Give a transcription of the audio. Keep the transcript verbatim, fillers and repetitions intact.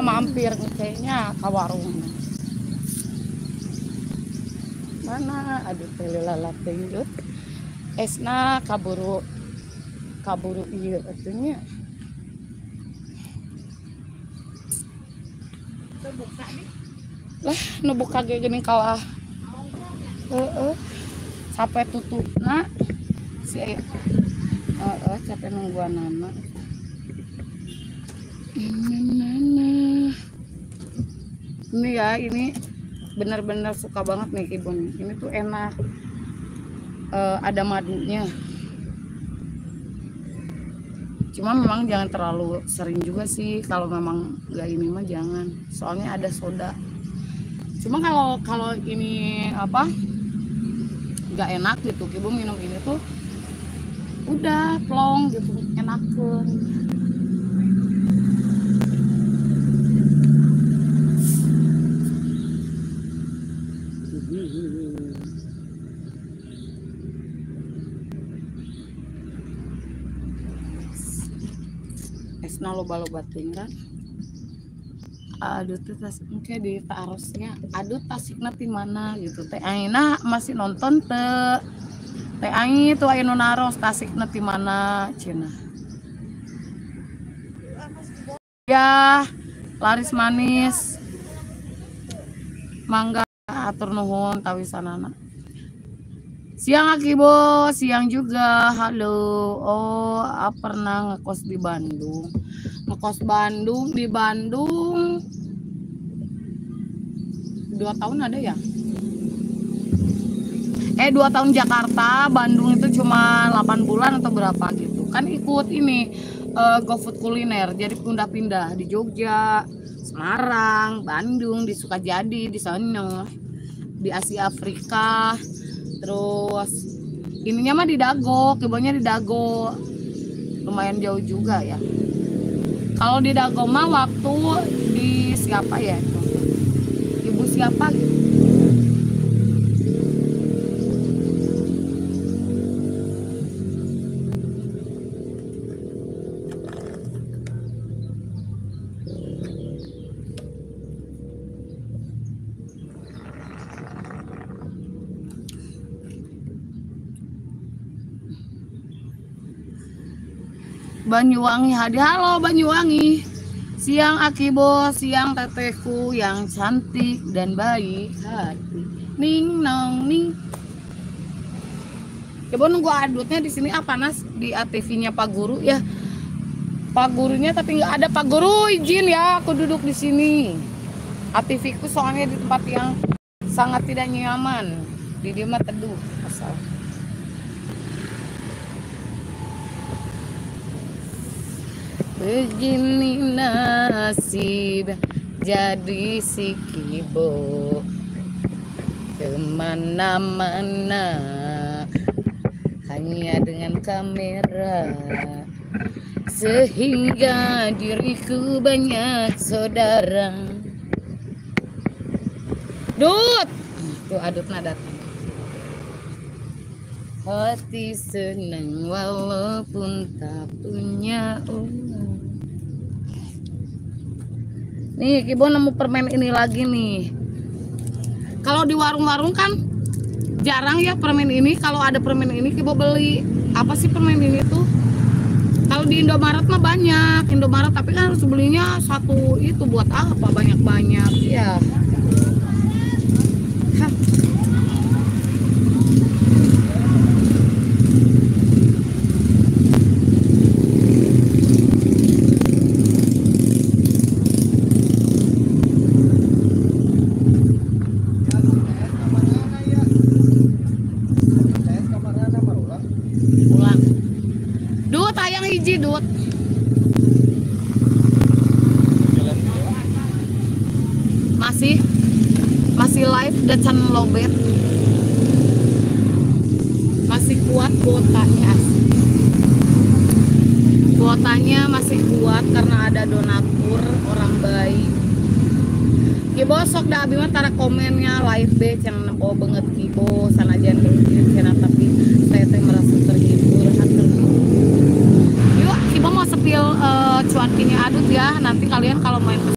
mampir kayaknya ke warung. Mana aduh telelat teh esna kaburu kaburu ieu atunya. Terbuka nih. Lah nu buka ge geuning kalah. Heeh. Sampai tutupna si aya. Heeh, capek nungguanana. Ini ya, ini benar-benar suka banget nih Kibun. Ini tuh enak. Uh, ada madunya. Cuma memang jangan terlalu sering juga sih. Kalau memang nggak ini mah jangan. Soalnya ada soda. Cuma kalau kalau ini apa nggak enak gitu, Kibun minum ini tuh udah plong gitu, enakeun. Esna loba-loba tinggal. Aduh tuh tas mungkin di taarosnya. Aduh tasikna di mana gitu teh. Aina masih nonton teh. Teh aing tuh aya nu naros tasikna di mana cenah. Ya, laris manis. Mangga atur nuhun tawisanana. Siang Akibo, siang juga. Halo. Oh, pernah ngekos di Bandung. Ngekos Bandung di Bandung. Dua tahun ada ya? Eh, dua tahun Jakarta, Bandung itu cuma delapan bulan atau berapa gitu. Kan ikut ini uh, GoFood kuliner. Jadi pindah-pindah di Jogja, Semarang, Bandung, di Sukajadi, di sana, di Asia Afrika. Terus ininya mah di Dago, kibonya di Dago, lumayan jauh juga ya. Kalau di Dago mah waktu di siapa ya itu, ibu siapa gitu. Banyuwangi hadir. Halo Banyuwangi. Siang Akibo, siang tetehku yang cantik dan baik hati. Ning nong ning. Coba nunggu adutnya di sini apa Nas di A T V-nya Pak Guru ya. Pak Gurunya tapi nggak ada. Pak Guru izin ya aku duduk di sini. A T V-ku soalnya di tempat yang sangat tidak nyaman. Di dia mah teduh asal. Begini nasib jadi si Kibo kemana-mana hanya dengan kamera sehingga diriku banyak saudara. Dut tuh adutna datang. Hati senang walaupun tak punya uang. Nih Kibo nemu permen ini lagi nih. Kalau di warung-warung kan jarang ya permen ini. Kalau ada permen ini Kibo beli. Apa sih permen ini tuh? Kalau di Indomaret mah banyak. Indomaret tapi kan harus belinya satu itu buat apa banyak-banyak ya. Hah. Hiji Dut. Masih masih live dan channel lobet. Masih kuat kuotanya. Kuotanya masih kuat karena ada donatur orang baik. Kibo sok da abi mah tara komennya live be cenah nempo banget Kibo sanajan dulu cenah tapi saya teh merasa terhibur hatur. Yuk Kibo mau sepil uh, cuankinya adut ya, nanti kalian kalau main